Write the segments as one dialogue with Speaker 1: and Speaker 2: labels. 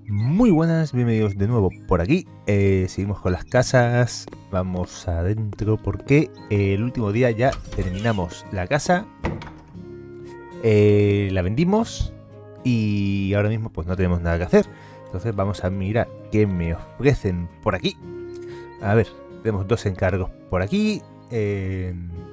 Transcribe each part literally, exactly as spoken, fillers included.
Speaker 1: Muy buenas, bienvenidos de nuevo por aquí. Eh, seguimos con las casas. Vamos adentro porque eh, el último día ya terminamos la casa. Eh, la vendimos y ahora mismo pues no tenemos nada que hacer. Entonces vamos a mirar qué me ofrecen por aquí. A ver, tenemos dos encargos por aquí. Eh,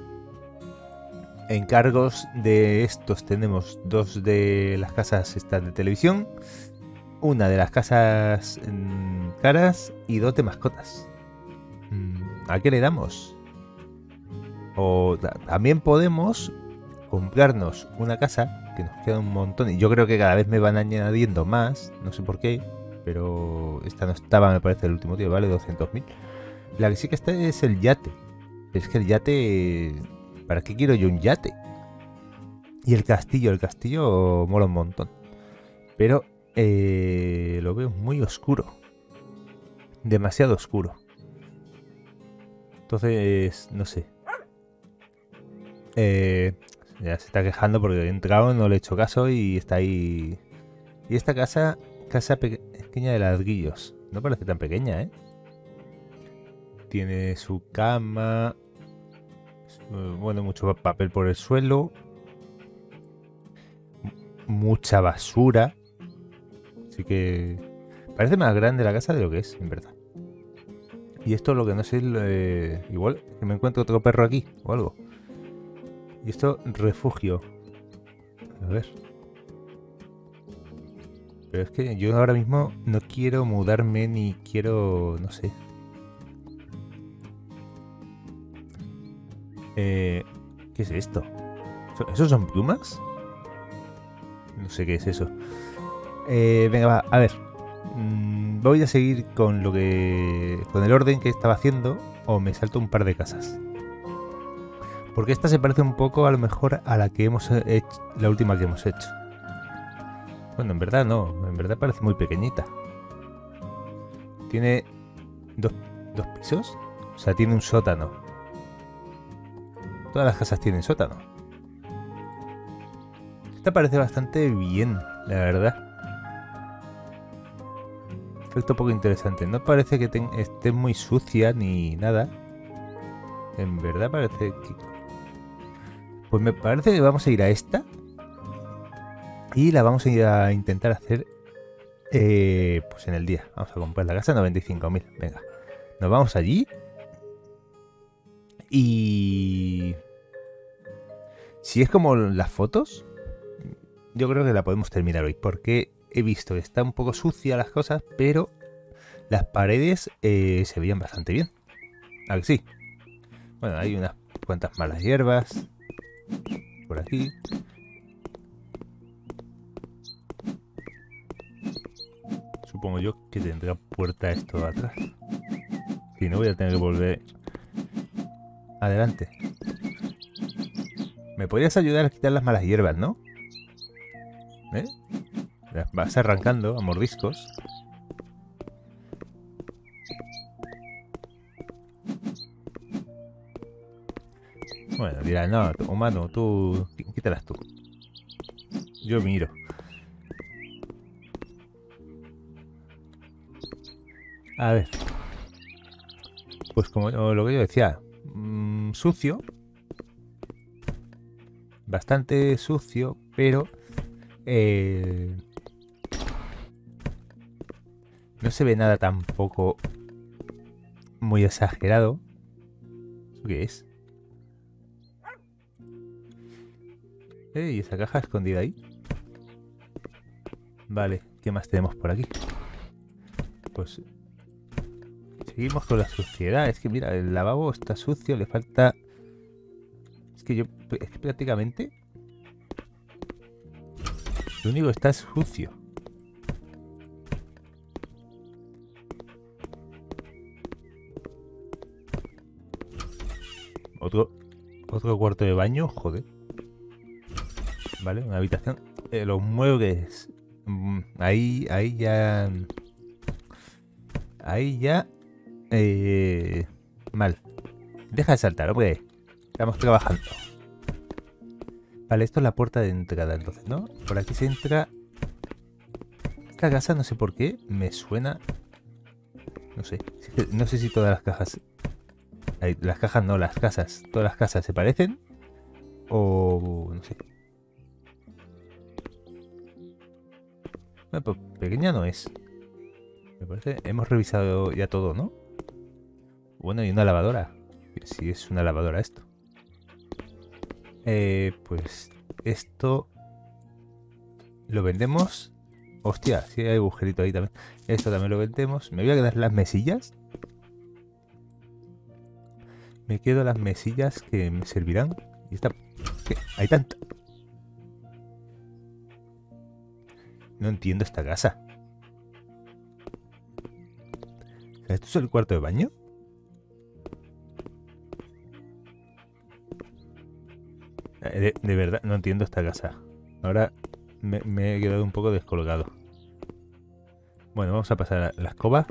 Speaker 1: encargos de estos tenemos dos de las casas estas de televisión. Una de las casas mmm, caras y dos de mascotas. ¿A qué le damos? O también podemos comprarnos una casa, que nos queda un montón. Y yo creo que cada vez me van añadiendo más. No sé por qué. Pero esta no estaba, me parece, el último día. Vale doscientos mil. La que sí que está es el yate. Es que el yate... ¿Para qué quiero yo un yate? Y el castillo. El castillo mola un montón. Pero... Eh, lo veo muy oscuro. Demasiado oscuro. Entonces, no sé. Eh, ya se está quejando porque he entrado, no le he hecho caso y está ahí. Y esta casa, casa pequeña de ladrillos. No parece tan pequeña, ¿eh? Tiene su cama. Bueno, mucho papel por el suelo. Mucha basura. Así que parece más grande la casa de lo que es, en verdad. Y esto es lo que no sé, eh, igual que me encuentro otro perro aquí o algo. Y esto, refugio. A ver. Pero es que yo ahora mismo no quiero mudarme ni quiero, no sé. Eh, ¿Qué es esto? ¿Esos son plumas? No sé qué es eso. Eh, venga, va, a ver. Mm, voy a seguir con lo que. Con el orden que estaba haciendo. O me salto un par de casas. Porque esta se parece un poco a lo mejor a la que hemos hecho. La última que hemos hecho. Bueno, en verdad no. En verdad parece muy pequeñita. Tiene dos, dos pisos. O sea, tiene un sótano. Todas las casas tienen sótano. Esta parece bastante bien, la verdad. Efecto poco interesante. No parece que esté muy sucia ni nada. En verdad parece que... Pues me parece que vamos a ir a esta. Y la vamos a ir a intentar hacer eh, pues en el día. Vamos a comprar la casa noventa y cinco mil. Venga. Nos vamos allí. Y... Si es como las fotos, yo creo que la podemos terminar hoy. Porque... He visto que está un poco sucia las cosas, pero las paredes eh, se veían bastante bien. ¿A que sí? Bueno, hay unas cuantas malas hierbas por aquí. Supongo yo que tendrá puerta esto de atrás. Si no, voy a tener que volver adelante. ¿Me podrías ayudar a quitar las malas hierbas, no? ¿Eh? Vas arrancando a mordiscos. Bueno, dirás, no, humano, tú quítalas tú. Yo miro. A ver. Pues como lo que yo decía, mmm, sucio. Bastante sucio, pero... Eh... No se ve nada tampoco muy exagerado. ¿Eso qué es? Eh, ¿y esa caja escondida ahí? Vale, ¿qué más tenemos por aquí? Pues seguimos con la suciedad. Es que mira, el lavabo está sucio, le falta... Es que yo... Es que prácticamente... Lo único que está es sucio. Otro, otro cuarto de baño, joder. Vale, una habitación. Eh, los muebles. Mm, ahí, ahí ya... Ahí ya... Eh, mal. Deja de saltar, hombre. Estamos trabajando. Vale, esto es la puerta de entrada, entonces, ¿no? Por aquí se entra... Esta casa no sé por qué me suena... No sé. No sé si todas las cajas... Las cajas no, las casas. Todas las casas se parecen. O... no sé. Bueno, pues pequeña no es. Me parece... Hemos revisado ya todo, ¿no? Bueno, y una lavadora. Si es una lavadora esto. Eh, pues... Esto... Lo vendemos... Hostia, sí hay agujerito ahí también. Esto también lo vendemos. Me voy a quedar las mesillas. Me quedo las mesillas que me servirán. Y esta... ¿Qué? Hay tanta. No entiendo esta casa. ¿Esto es el cuarto de baño? De, de verdad, no entiendo esta casa. Ahora me, me he quedado un poco descolgado. Bueno, vamos a pasar a la escoba.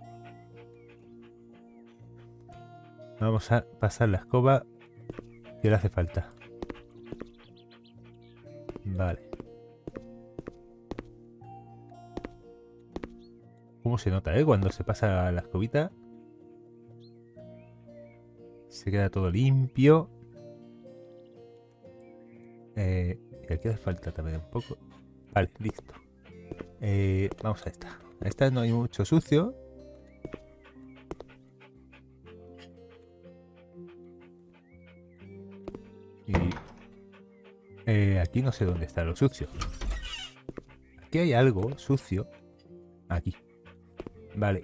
Speaker 1: Vamos a pasar la escoba que le hace falta. Vale. ¿Cómo se nota, eh? Cuando se pasa la escobita. Se queda todo limpio. Eh, y aquí hace falta también un poco. Vale, listo. Eh, vamos a esta. A esta no hay mucho sucio. Y eh, aquí no sé dónde está lo sucio. Aquí hay algo sucio. Aquí. Vale.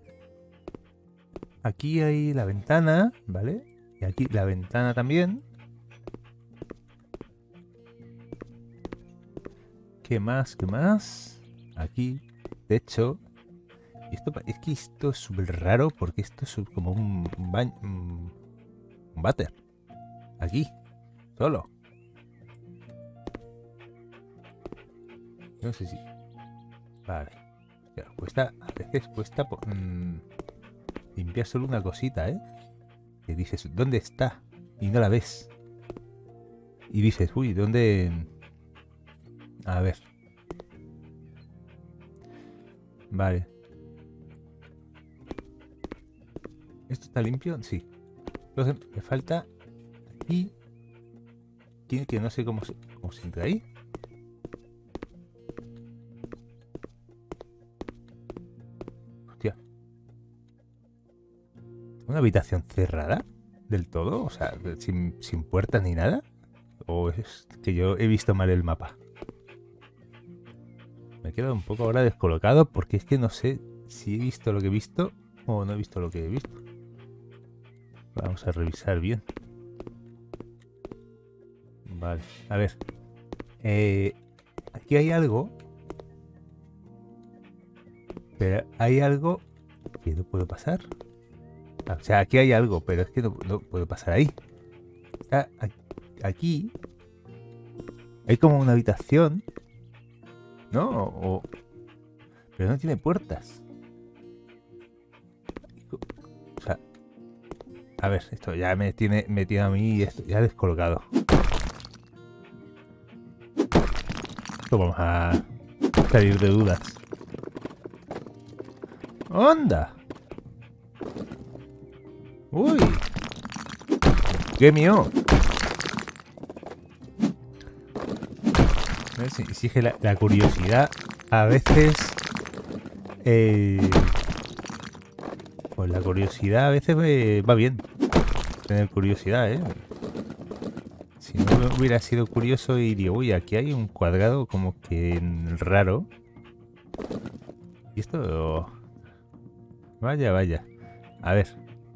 Speaker 1: Aquí hay la ventana, ¿vale? Y aquí la ventana también. ¿Qué más? ¿Qué más? Aquí, techo. Y esto, es que esto es súper raro porque esto es como un baño. Un, un váter. Aquí. Solo. No sé si... Vale. Ya, cuesta... A veces cuesta... Mmm, limpiar solo una cosita, ¿eh? Que dices, ¿dónde está? Y no la ves. Y dices, uy, ¿dónde...? A ver. Vale. ¿Esto está limpio? Sí. Entonces me falta aquí. Tiene que no sé cómo se, cómo se entra ahí. Hostia. ¿Una habitación cerrada? ¿Del todo? O sea, sin, sin puertas ni nada. ¿O es que yo he visto mal el mapa? Me he quedado un poco ahora descolocado porque es que no sé si he visto lo que he visto o no he visto lo que he visto. Vamos a revisar bien. Vale, a ver. Eh, aquí hay algo. Pero hay algo que no puedo pasar. O sea, aquí hay algo, pero es que no, no puedo pasar ahí. Está aquí. Hay como una habitación. ¿No? O, pero no tiene puertas. O sea, a ver, esto ya me tiene, me tiene a mí esto ya descolgado. Esto vamos a salir de dudas. ¡Onda! ¡Uy! ¡Qué mío! Si, si es que la, la curiosidad a veces... Eh, pues la curiosidad a veces me va bien. Tener curiosidad, ¿eh? Si no hubiera sido curioso y digo, uy, aquí hay un cuadrado como que raro. Y esto... Vaya, vaya. A ver.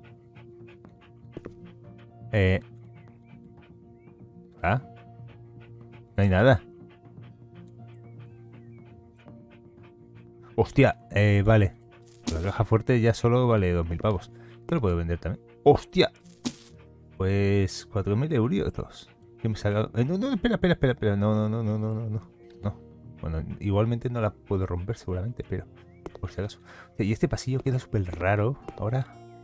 Speaker 1: Eh... Ah. No hay nada. Hostia, eh, vale. La caja fuerte ya solo vale dos mil pavos. Esto lo puedo vender también. ¡Hostia! Pues cuatro mil euros. ¿Qué me salga? Eh, no, no, espera, espera, espera, espera. No, no, no, no, no, no, no. No. Bueno, igualmente no la puedo romper seguramente, pero por si acaso. Y este pasillo queda súper raro ahora.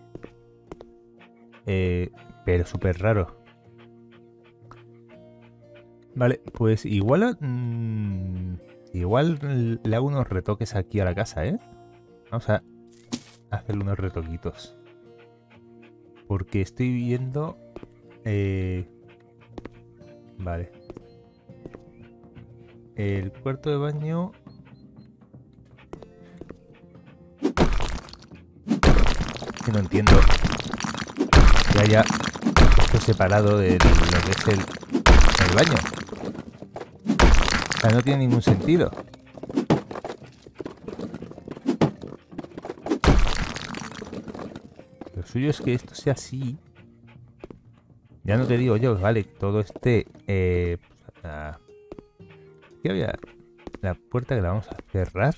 Speaker 1: Eh, pero súper raro. Vale, pues igual... Mmm, Igual le hago unos retoques aquí a la casa, ¿eh? Vamos a hacerle unos retoquitos. Porque estoy viendo... Eh... Vale. El cuarto de baño... Que no entiendo que haya esto separado de lo que es el, el baño. O sea, no tiene ningún sentido. Lo suyo es que esto sea así. Ya no te digo yo, vale, todo este... Eh, la, ¿qué había? La puerta que la vamos a cerrar.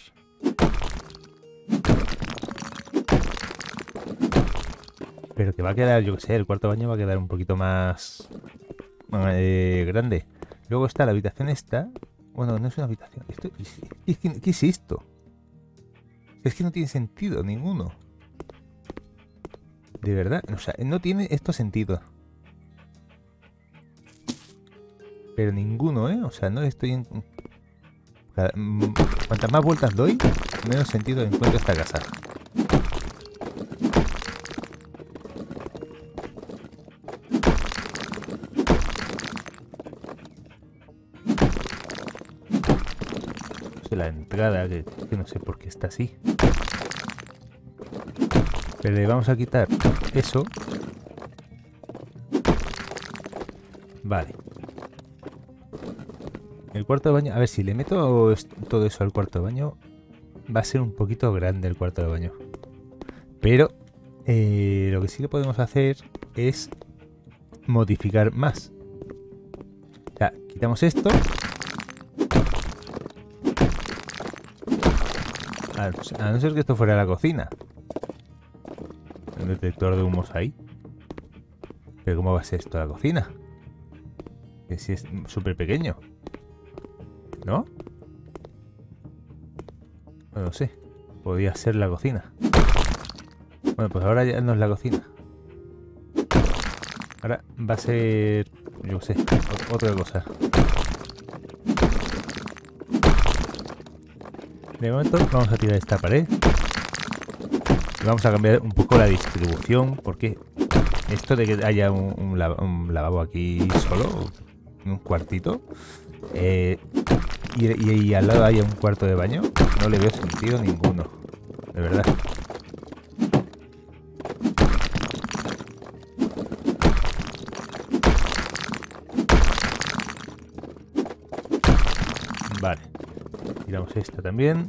Speaker 1: Pero que va a quedar, yo que sé, el cuarto baño va a quedar un poquito más eh, grande. Luego está la habitación esta. Bueno, no es una habitación. Esto, ¿qué, ¿Qué es esto? Es que no tiene sentido ninguno. De verdad, o sea, no tiene esto sentido. Pero ninguno, ¿eh? O sea, no estoy en... Cada, cuantas más vueltas doy, menos sentido encuentro esta casa. La entrada, que, que no sé por qué está así. Pero le vamos a quitar eso. Vale. El cuarto de baño, a ver si le meto todo eso al cuarto de baño, va a ser un poquito grande el cuarto de baño. Pero eh, lo que sí que podemos hacer es modificar más. O sea, quitamos esto. A no ser que esto fuera la cocina. El detector de humos ahí. Pero ¿cómo va a ser esto la cocina? Que si es súper pequeño. ¿No? No sé. Podría ser la cocina. Bueno, pues ahora ya no es la cocina. Ahora va a ser... Yo sé, otra cosa. De momento vamos a tirar esta pared. Y vamos a cambiar un poco la distribución. Porque esto de que haya un, un, lav un lavabo aquí solo, un cuartito, eh, y, y, y al lado haya un cuarto de baño, no le veo sentido ninguno. De verdad. Vale. Tiramos esta también.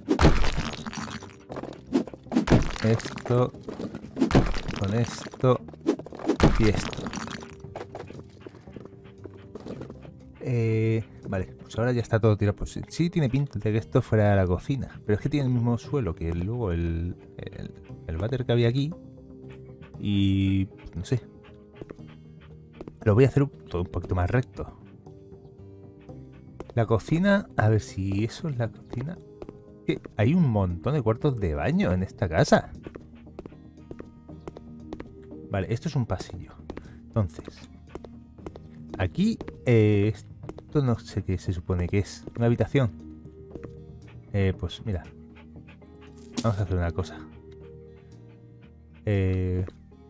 Speaker 1: Esto. Con esto. Y esto. Eh, vale, pues ahora ya está todo tirado. Pues sí tiene pinta de que esto fuera la cocina. Pero es que tiene el mismo suelo que luego el, el, el váter que había aquí. Y no sé. Lo voy a hacer todo un poquito más recto. La cocina, a ver si eso es la cocina. Que hay un montón de cuartos de baño en esta casa. Vale, esto es un pasillo. Entonces, aquí, eh, esto no sé qué se supone que es. Una habitación. Eh, pues mira. Vamos a hacer una cosa. Eh,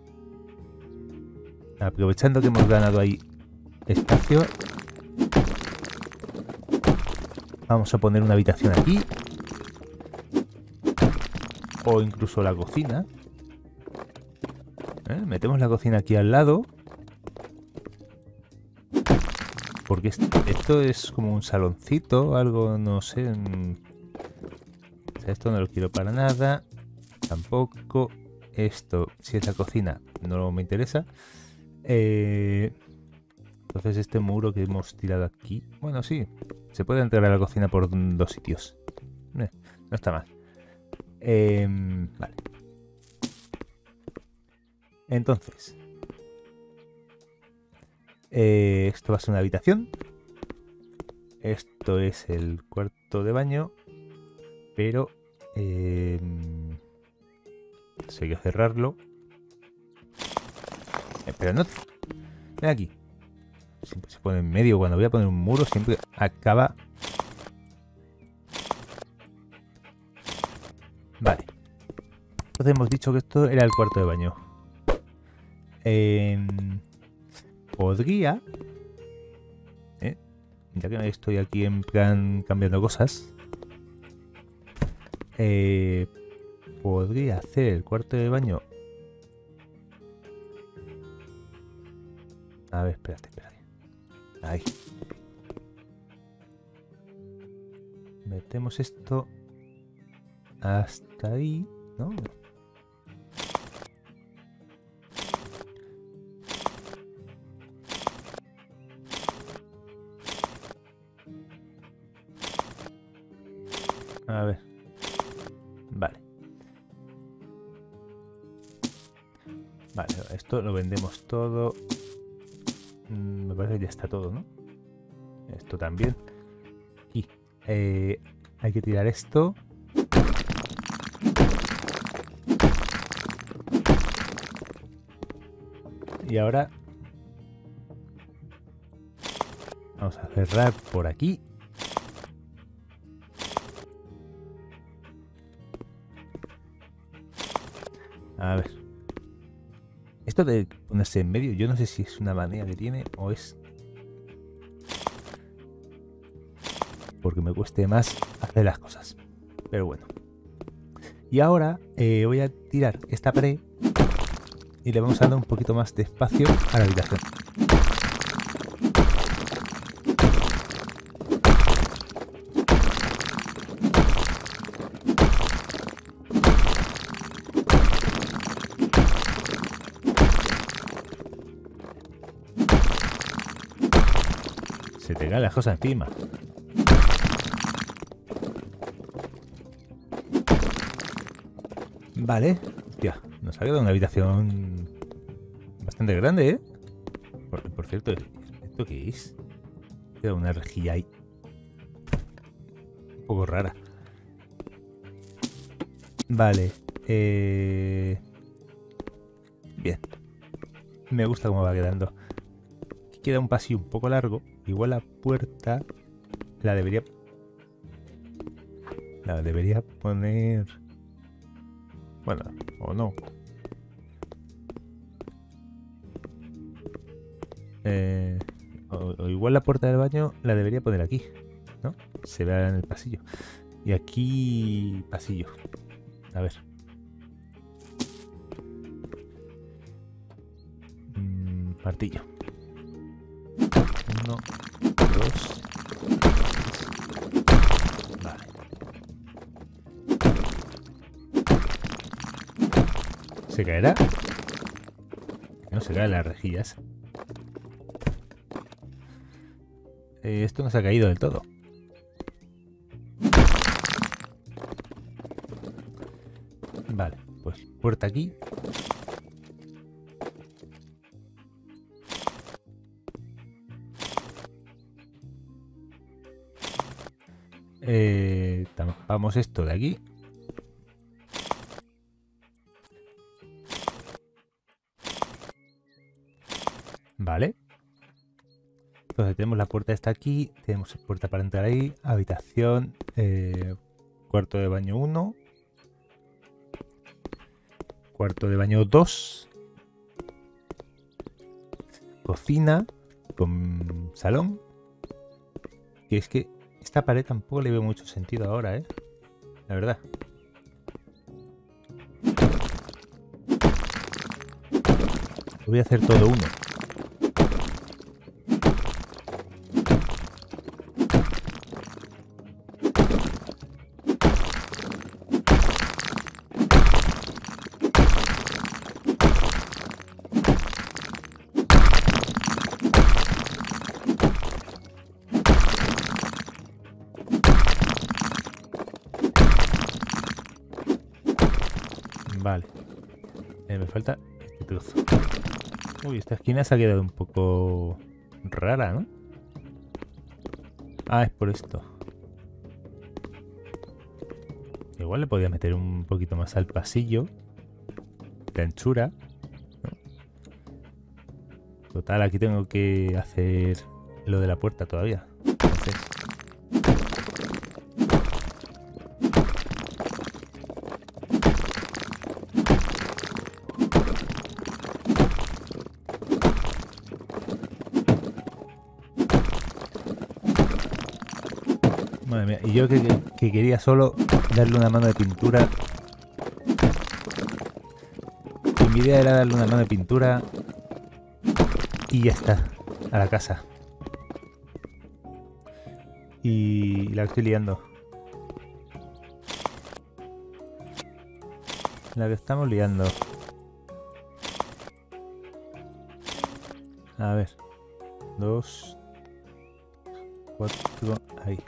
Speaker 1: aprovechando que hemos ganado ahí espacio, vamos a poner una habitación aquí. O incluso la cocina. ¿Eh? Metemos la cocina aquí al lado. Porque esto es como un saloncito, algo, no sé. O sea, esto no lo quiero para nada. Tampoco. Esto, si es la cocina, no me interesa. Eh, entonces este muro que hemos tirado aquí, bueno, sí, se puede entrar a la cocina por dos sitios. Eh, no está mal. Eh, vale. Entonces, eh, esto va a ser una habitación. Esto es el cuarto de baño. Pero eh, hay que cerrarlo. Eh, pero no. Ven aquí. Siempre se pone en medio. Cuando voy a poner un muro, siempre acaba Vale. Entonces hemos dicho que esto era el cuarto de baño. Eh, podría... Eh, ya que estoy aquí en plan cambiando cosas. Eh, podría hacer el cuarto de baño. A ver, espérate, espérate. Ahí. Metemos esto hasta ahí, ¿no? A ver. Vale. Vale, esto lo vendemos todo. Mm, me parece que ya está todo, ¿no? Esto también. Y eh, hay que tirar esto. Y ahora vamos a cerrar por aquí. A ver. Esto de ponerse en medio, yo no sé si es una manía que tiene o es porque me cueste más hacer las cosas. Pero bueno. Y ahora eh, voy a tirar esta pared y le vamos a dar un poquito más de espacio a la habitación. Se te caen las cosas encima. Vale. Hostia, nos ha quedado una habitación bastante grande, ¿eh? Por, por cierto, ¿esto qué es? Queda una rejilla ahí. Un poco rara. Vale. Eh... Bien. Me gusta cómo va quedando. Aquí queda un pasillo un poco largo. Igual la puerta la debería... La debería poner... Bueno, o no. Eh, o, o igual la puerta del baño la debería poner aquí, ¿no? Se ve en el pasillo. Y aquí... pasillo. A ver. Mm, martillo. Uno, dos... Vale. ¿Se caerá? No se caen las rejillas. Eh, esto no se ha caído del todo. Vale, pues puerta aquí. Eh, tapamos esto de aquí. Vale. Entonces tenemos la puerta esta aquí, tenemos puerta para entrar ahí, habitación, eh, cuarto de baño uno, cuarto de baño dos, cocina con salón, que es que esta pared tampoco le veo mucho sentido ahora, ¿eh? La verdad. Voy a hacer todo uno. Vale. Eh, me falta este trozo. Uy, esta esquina se ha quedado un poco rara, ¿no? Ah, es por esto. Igual le podía meter un poquito más al pasillo. De anchura, ¿no? Total, aquí tengo que hacer lo de la puerta todavía. Entonces... mía. Y yo que, que, que quería solo darle una mano de pintura. Y mi idea era darle una mano de pintura. Y ya está. A la casa. Y la estoy liando. La que estamos liando. A ver. Dos. Cuatro. Ahí.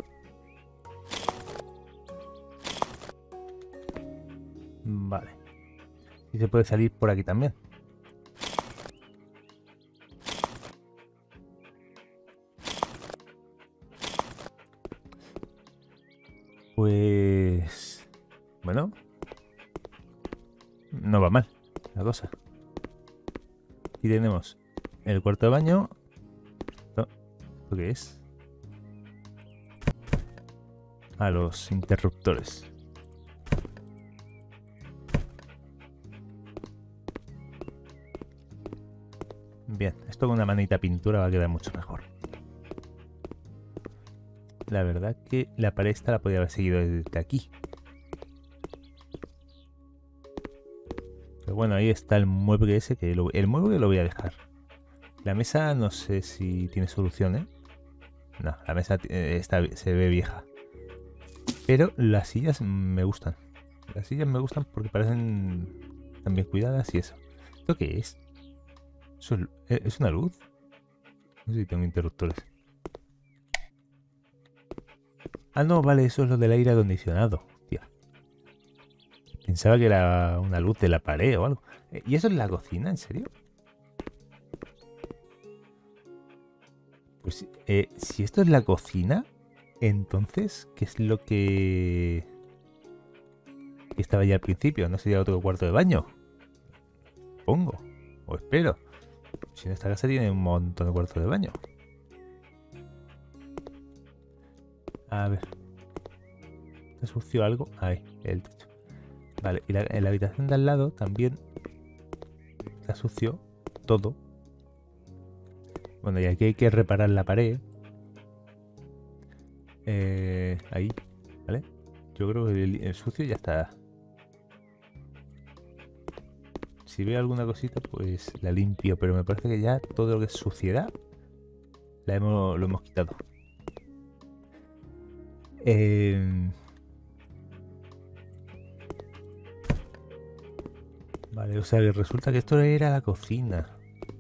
Speaker 1: Vale. Y se puede salir por aquí también. Pues... Bueno. No va mal la cosa. Aquí tenemos el cuarto de baño. ¿Esto, ¿esto qué es? A los interruptores. Bien, esto con una manita pintura va a quedar mucho mejor. La verdad que la pared esta la podría haber seguido desde aquí. Pero bueno, ahí está el mueble ese, que lo, el mueble lo voy a dejar. La mesa no sé si tiene solución, ¿eh? No, la mesa eh, está, se ve vieja. Pero las sillas me gustan. Las sillas me gustan porque parecen tan bien cuidadas y eso. ¿Esto qué es? ¿Eso es, ¿es una luz? No sé si tengo interruptores. Ah, no, vale, eso es lo del aire acondicionado. Hostia. Pensaba que era una luz de la pared o algo. ¿Y eso es la cocina? ¿En serio? Pues eh, si esto es la cocina, entonces, ¿qué es lo que... que estaba ya al principio? ¿No sería otro cuarto de baño? Pongo. O espero. Si en esta casa tiene un montón de cuartos de baño. A ver. ¿Está sucio algo? Ahí, el techo. Vale, y la, en la habitación de al lado también está sucio todo. Bueno, y aquí hay que reparar la pared. Eh, ahí, ¿vale? Yo creo que el, el sucio ya está. Si veo alguna cosita, pues la limpio. Pero me parece que ya todo lo que es suciedad la hemos, lo hemos quitado. Eh... Vale, o sea que resulta que esto era la cocina.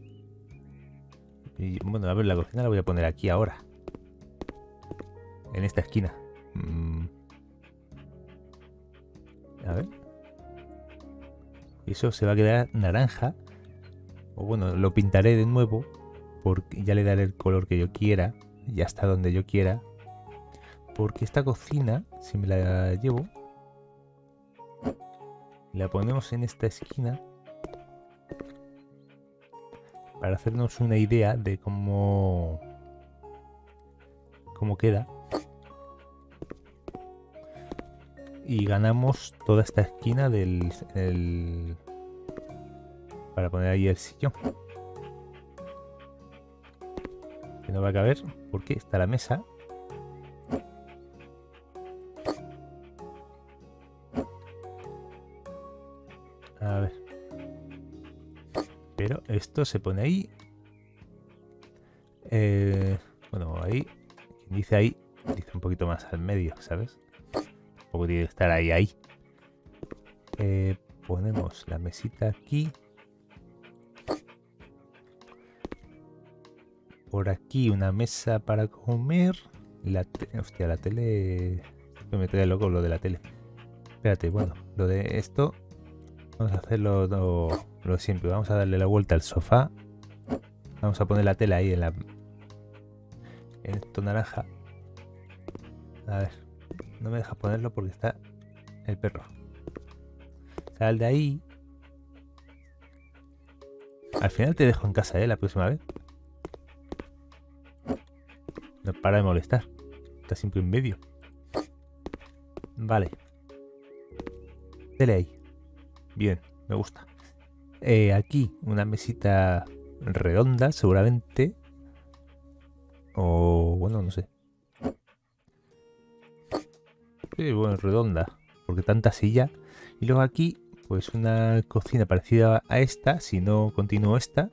Speaker 1: Y bueno, a ver, la cocina la voy a poner aquí ahora. En esta esquina. Mm. A ver. Eso se va a quedar naranja. O bueno, lo pintaré de nuevo. Porque ya le daré el color que yo quiera. Y hasta donde yo quiera. Porque esta cocina, si me la llevo, la ponemos en esta esquina. Para hacernos una idea de cómo... Cómo queda. Y ganamos toda esta esquina del... del para poner ahí el sillón. Que no va a caber porque está la mesa. A ver. Pero esto se pone ahí. Eh, bueno, ahí. Quien dice ahí, dice un poquito más al medio, ¿sabes? Tampoco tiene que estar ahí, ahí. Eh, ponemos la mesita aquí. Por aquí una mesa para comer. La hostia, la tele... Me trae loco lo de la tele. Espérate, bueno, lo de esto... Vamos a hacerlo lo, lo siempre. Vamos a darle la vuelta al sofá. Vamos a poner la tela ahí en la... En esto naranja. A ver. No me deja ponerlo porque está el perro. Sal de ahí. Al final te dejo en casa, ¿eh? La próxima vez. No para de molestar. Está siempre en medio. Vale. Tele ahí. Bien, me gusta. Eh, aquí una mesita redonda, seguramente. O bueno, no sé. Sí, bueno, redonda. Porque tanta silla. Y luego aquí, pues una cocina parecida a esta, si no continúo esta.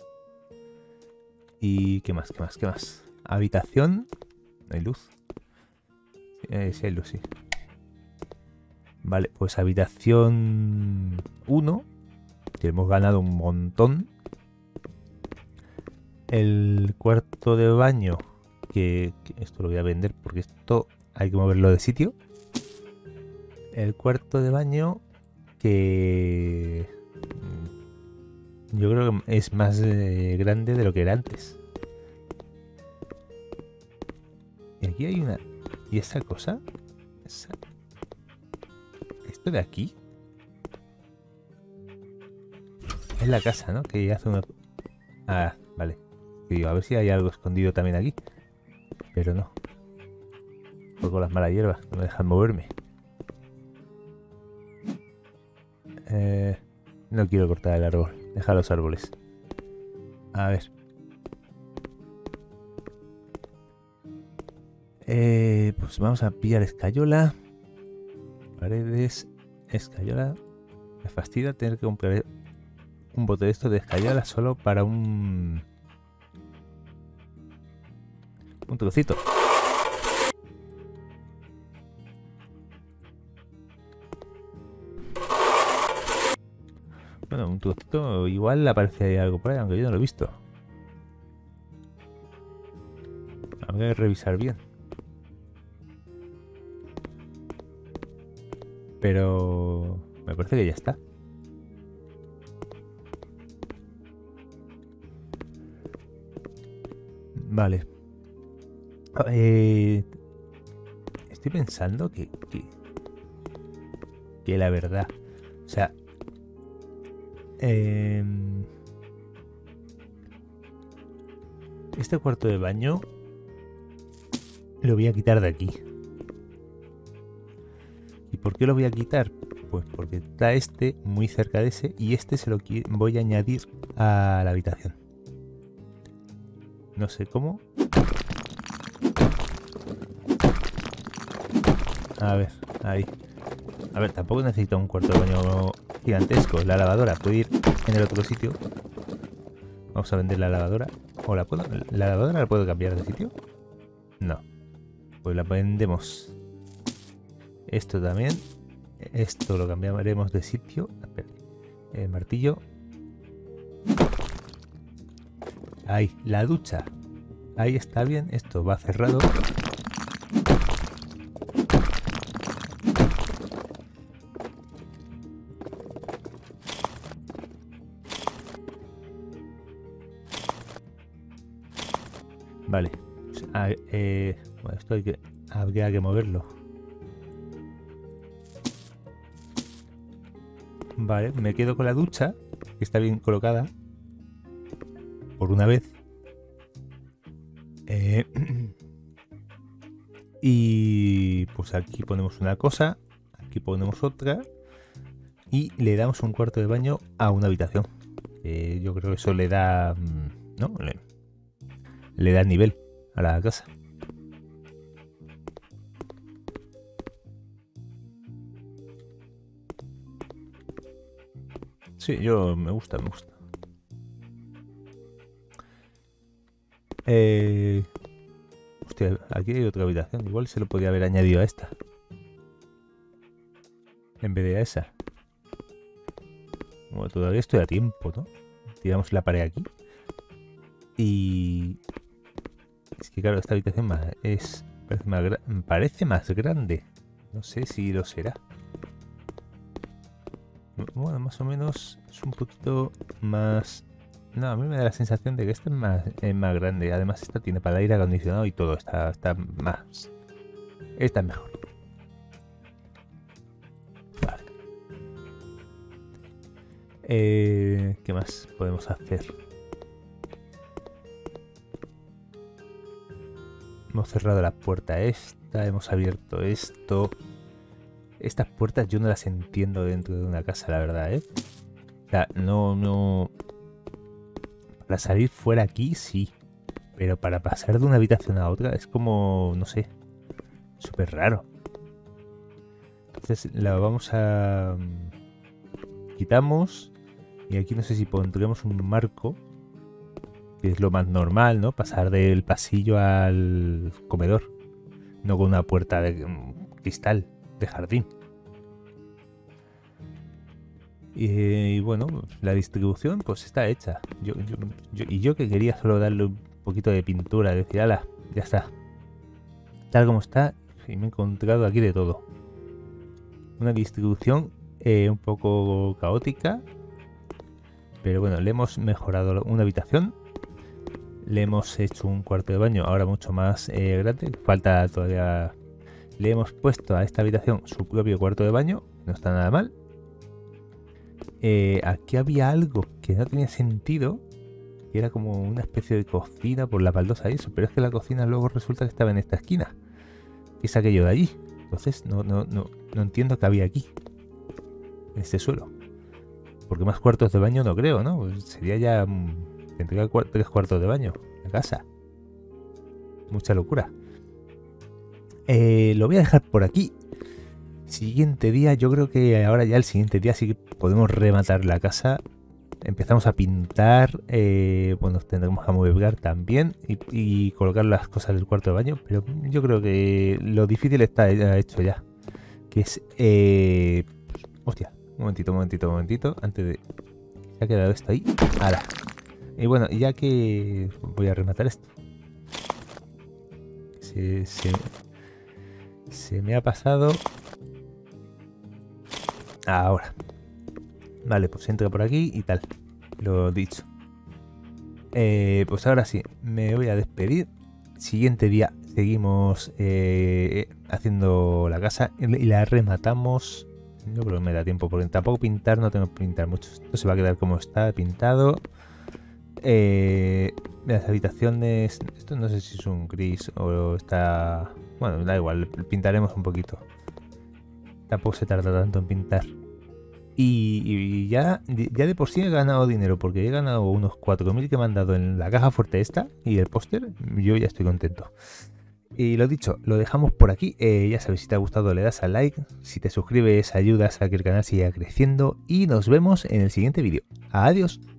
Speaker 1: ¿Y qué más? ¿Qué más? ¿Qué más? Habitación. ¿No hay luz? Eh, sí hay luz, sí. Vale, pues habitación uno. Que hemos ganado un montón. El cuarto de baño. Que, que esto lo voy a vender porque esto hay que moverlo de sitio. El cuarto de baño. Que yo creo que es más eh, grande de lo que era antes. Y aquí hay una... ¿Y esa cosa? Esa... ¿Esto de aquí? Es la casa, ¿no? Que hace una... Ah, vale. Y digo, a ver si hay algo escondido también aquí. Pero no. Por con las malas hierbas, no me dejan moverme. Eh, no quiero cortar el árbol. Deja los árboles. A ver. Eh, pues vamos a pillar escayola. Paredes. Escayola. Me fastidia tener que comprar un bote de esto de escayola solo para un... Un trocito. Bueno, un trocito igual aparece ahí algo por ahí, aunque yo no lo he visto. Habrá que revisar bien. Pero... me parece que ya está. Vale. Eh, estoy pensando que, que... Que la verdad... O sea... Eh, este cuarto de baño... Lo voy a quitar de aquí. ¿Y por qué lo voy a quitar? Pues porque está este muy cerca de ese y este se lo voy a añadir a la habitación. No sé cómo. A ver, ahí. A ver, tampoco necesito un cuarto de baño gigantesco. La lavadora puede ir en el otro sitio. Vamos a vender la lavadora. ¿O la puedo? ¿La lavadora la puedo cambiar de sitio? No. Pues la vendemos. Esto también. Esto lo cambiaremos de sitio. El martillo. Ahí, la ducha. Ahí está bien. Esto va cerrado. Vale. Ah, eh, bueno, esto hay que, habría que moverlo. Vale, me quedo con la ducha, que está bien colocada. Por una vez. Eh, y pues aquí ponemos una cosa. Aquí ponemos otra. Y le damos un cuarto de baño a una habitación. Eh, yo creo que eso le da... ¿no? Le, le da nivel a la casa. Sí, yo me gusta, me gusta. Eh... Hostia, aquí hay otra habitación. Igual se lo podía haber añadido a esta. En vez de a esa. Bueno, todavía estoy a tiempo, ¿no? Tiramos la pared aquí. Y... es que claro, esta habitación es... Parece más, parece más grande. No sé si lo será. Bueno, más o menos es un poquito más... No, a mí me da la sensación de que este es más, es más grande. Además, esta tiene para el aire acondicionado y todo. Está, está más... Esta es mejor. Vale. Eh, ¿Qué más podemos hacer? Hemos cerrado la puerta esta. Hemos abierto esto. Estas puertas yo no las entiendo dentro de una casa, la verdad, ¿eh? O sea, no, no... Para salir fuera aquí, sí. Pero para pasar de una habitación a otra es como... no sé. Súper raro. Entonces la vamos a... Quitamos. Y aquí no sé si pondremos un marco, que es lo más normal, ¿no? Pasar del pasillo al comedor. No con una puerta de cristal de jardín. Y, y bueno, la distribución pues está hecha. Yo, yo, yo, y yo que quería solo darle un poquito de pintura, decir, ala, ya está. Tal como está, y me he encontrado aquí de todo. Una distribución eh, un poco caótica. Pero bueno, le hemos mejorado una habitación. Le hemos hecho un cuarto de baño ahora mucho más eh, grande. Falta todavía... Le hemos puesto a esta habitación su propio cuarto de baño. No está nada mal. Eh, aquí había algo que no tenía sentido. Que era como una especie de cocina por la baldosa y eso. Pero es que la cocina luego resulta que estaba en esta esquina. ¿Qué es aquello de allí? Entonces no, no, no, no entiendo qué había aquí. En este suelo. Porque más cuartos de baño no creo, ¿no? Pues sería ya... Tendría cu tres cuartos de baño. La casa. Mucha locura. Eh, lo voy a dejar por aquí. Siguiente día, yo creo que ahora ya el siguiente día sí que podemos rematar la casa. Empezamos a pintar. Eh, bueno, tendremos que amueblar también. Y, y colocar las cosas del cuarto de baño. Pero yo creo que lo difícil está hecho ya. Que es... Eh, hostia. Un momentito, un momentito, un momentito. Antes de... Se ha quedado esto ahí. Ahora. Y bueno, ya que... Voy a rematar esto. Se, se, se me ha pasado... Ahora. Vale, pues entra por aquí y tal. Lo dicho. Eh, pues ahora sí, me voy a despedir. Siguiente día seguimos eh, haciendo la casa y la rematamos... Yo creo que me da tiempo, porque tampoco pintar, no tengo que pintar mucho. Esto se va a quedar como está, pintado. Eh, las habitaciones... Esto no sé si es un gris o está... Bueno, da igual, pintaremos un poquito. Tampoco se tarda tanto en pintar. Y, y ya, ya de por sí he ganado dinero, porque he ganado unos cuatro mil que me han dado en la caja fuerte esta y el póster. Yo ya estoy contento. Y lo dicho, lo dejamos por aquí. Eh, ya sabes, si te ha gustado le das al like. Si te suscribes ayudas a que el canal siga creciendo. Y nos vemos en el siguiente vídeo. Adiós.